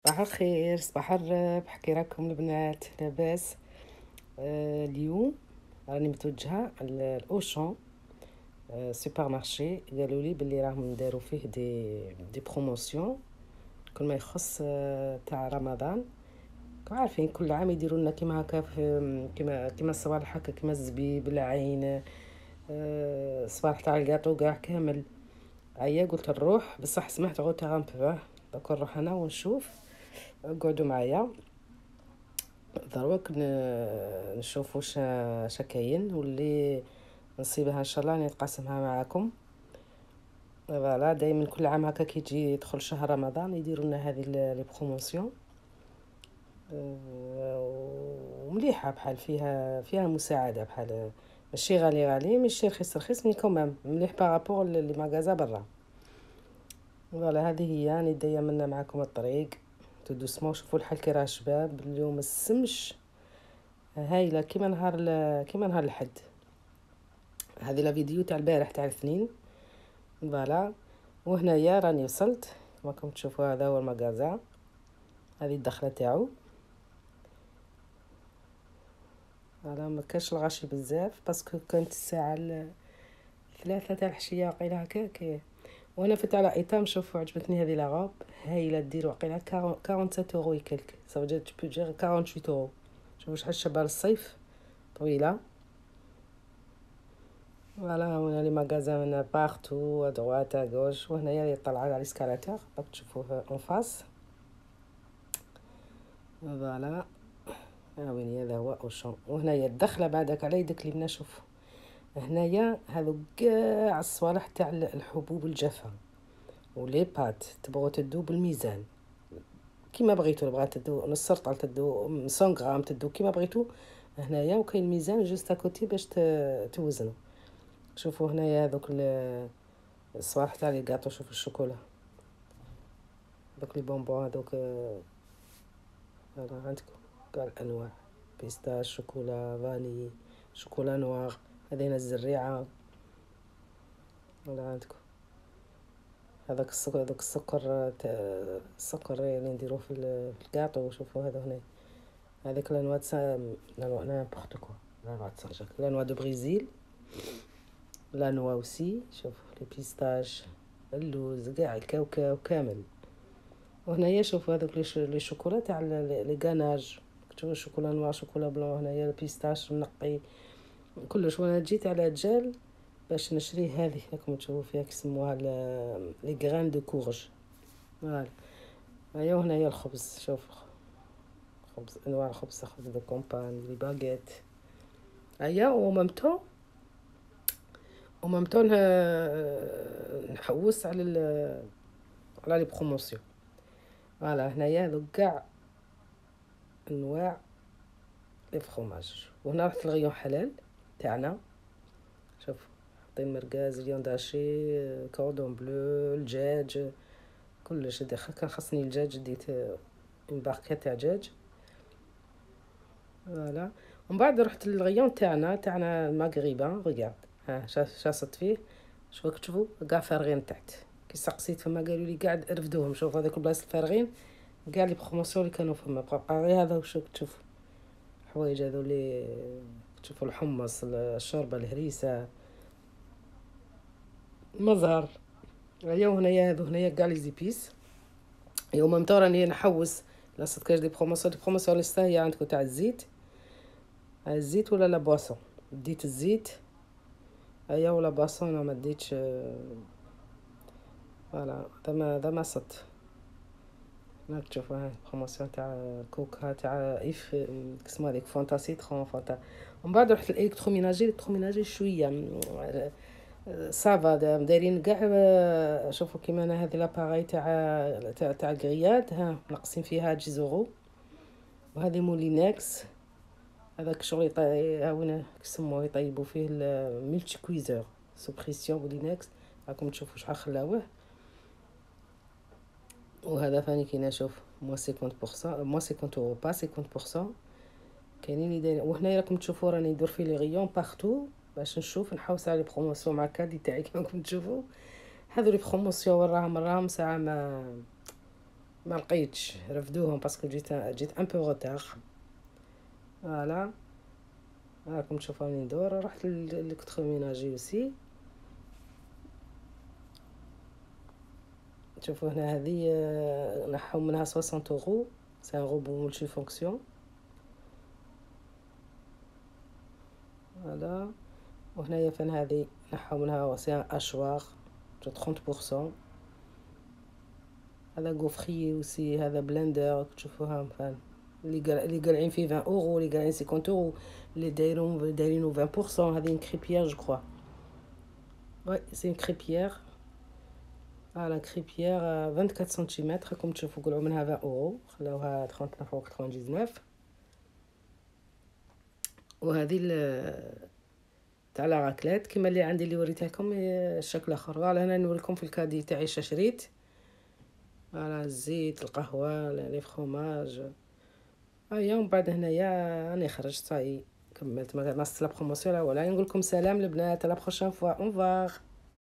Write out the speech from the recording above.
صباح الخير، صباح الربح، كي راكم البنات؟ لاباس؟ اليوم راني متوجهه الاوشون، سوبر مارشي. قالوا لي بلي راهم داروا فيه دي بروموسيون كل ما يخص تاع رمضان. عارفين كل عام يديروا لنا كيما هكا، كيما الصوالح هكا، كيما الزبيب، العين، الصوالح تاع الكاطو كاع كامل. عيا قلت نروح، بصح سمعت غوتا غنبه دوك نروح انا ونشوف. قعدوا معايا دروك نشوفوا شا كاين، واللي نصيبها ان شاء الله نتقاسمها معاكم. فوالا دائما كل عام هكا كي يجي يدخل شهر رمضان يديروا لنا هذه لي بروموسيون. ومليحه، بحال فيها مساعده، بحال ماشي غالي ماشي رخيص مي كومام مليح بارابور لي ماغازا برا. فوالا هذه هي، راني دايه منا معاكم الطريق تو دوسمون. شوفوا الحال كي راه شباب اليوم السمش هايله كيما نهار الحد. هذه لا فيديو تاع البارح تاع الاثنين. فوالا وهنايا راني وصلت كما راكم تشوفوا، هذا هو المغازا، هذه الدخله تاعو. فوالا ما كانش الغاشي بزاف باسكو كانت الساعه 3 تاع الحشيه وقيله هكاك. وانا فت على ايتام، شوفوا عجبتني هذه لا غوب هايله، دير وقيله 47 اورو يكلك، سافو تو بو دير 48 اورو. شوفوا شحال شابه للصيف، طويله. فوالا هنا لي ماغازان من بارتو، ادروات اغوش، وهنايا اللي طالعه على الاسكالاتور راك تشوفوه اون فاس. فوالا وين هذا هو اوشون. وهنايا الدخله بعدك على يدك اللي بنا. شوف هنايا هذو كاع الصوالح تاع الحبوب الجافه ولي بات، تبغوا تدو بالميزان كيما بغيتو. بغات تدو نص رطل، تدو 100 غرام، تدو كيما بغيتو. هنايا وكاين ميزان جوست اكوتي باش توزنوا. شوفوا هنايا هذوك الصوالح تاع لي كاطو، شوفوا الشوكولا، دوك لي بونبون هذوك. هذا عندكم كاع الانواع، بيستاش، شوكولا فاني، شوكولا نوار، هذين الزريعه. ولا عندكم هذاك السكر، هذاك السكر اللي نديروه في الكاطو. شوفوا هذا هنا، هذيك لانوا لانوا نابورت كوا، لانوا تسرجك، لانوا دو بريزيل، لانوا اوسي. شوفوا لي بيستاش، اللوز، كاع الكاوكاو كامل. وهنايا شوفوا هذوك لي شوكولا تاع لي غاناج، شوفوا شوكولا نوار، شوكولا بلون. هنايا البيستاش منقي كلش. وانا جيت على جال باش نشري هذه، راكم تشوفوا فيها كيسموها لي غران دو كورج. فوالا هيا. وهنايا الخبز، شوف خبز انواع الخبز، خبز دو كومبان، لي باغيت. هيا وممتو نحوس على لي بروموسيون. فوالا هنايا هذوك كاع انواع لي فخوماج. وهنا رحت للغيون حلال تاعنا. شوف حاطين مرقاز، ليون داشي، كوردون بلو، الدجاج، كلش داخل. كان خصني الدجاج، ديت اون باغكيت تاع دجاج. فوالا ومن بعد رحت للغيون تاعنا المغربه. ريغارد ها شاصت فيه. شوف تشوفوا كاع فارغين تحت. كي سقسيت فما قالوا لي قاعد رفدوهم. شوف هذوك البلايص الفارغين كاع لي بروموسيون اللي كانوا فما، بقى غير هذا. وشوف تشوف حوايج هذو اللي تشوفوا، الحمص، الشوربه، الهريسه، المزهر. هيا وهنايا هنايا كاع لي زيبيس. يوم متى راني نحوس لاصت كاش دي بروموسيون لسه هي عندكم تاع الزيت. الزيت ولا لا بواسون؟ ديت الزيت. هيا ولا بواسون انا ما ديتش. فوالا هذا ما صدت. راك تشوفوا هاي بروموسيون تاع كوكا تاع ايف، كسمه هذيك فونتا سيترون فونتا. ومن بعد رحت الالكتروميناجي شويه صافا دايرين كاع. شوفوا كيما انا هذه لاباراي تاع الكرياد، ها ناقصين فيها 10 زورو. وهذه مولينكس، هذاك شغل هاونا كيسموه يطيبوا فيه الملتي كويزور سوبريسيون مولينكس. راكم تشوفوا شحال خلاوه. وهذا فاني كي نشوف موا 50%، موا 50 اورو با 50%. كاينين اللي دايرين. وهنا راكم تشوفوا راني ندور في لي غيون بارتو باش نشوف نحوس على لي بروموسيون مع كادي تاعي. كما راكم تشوفوا هذو لي بروموسيون وراهم ساعه ما لقيتش، رفدوهم باسكو جيت ان بو روتار. فوالا راكم تشوفوا راني ندور. رحت للكتروميناجي اوسي. تشوفوا هنا هذه نحو منها 60 اورو. سي ان روبو مولتي فونكسيون. فوالا. وهنايا فين هذه نحو منها سي اشواغ 30%. هذا غوفري اوسي، هذا بلندر تشوفوها فان اللي قالعين فيه 20 اورو، اللي قالعين 50 اورو، اللي دايرينو 20%. هذه كريبيير جو كروا. وي سي كريبيير. فوالا كريبيير 24 سنتيمتر. راكم تشوفوا قلعوا منها 20 اورو، خلاوها 39 او 99. وهذه تاع لا راكليت كيما اللي عندي اللي وريتها لكم الشكل اخر. فوالا هنا نوريكم في الكادي تاعي شريت. فوالا الزيت، القهوه، لي فرomاج. ومن بعد هنايا راني خرجت صاي كملت ما لا بروموسيون ولا. نقول لكم سلام البنات، على بروشين فوا، اونفوار.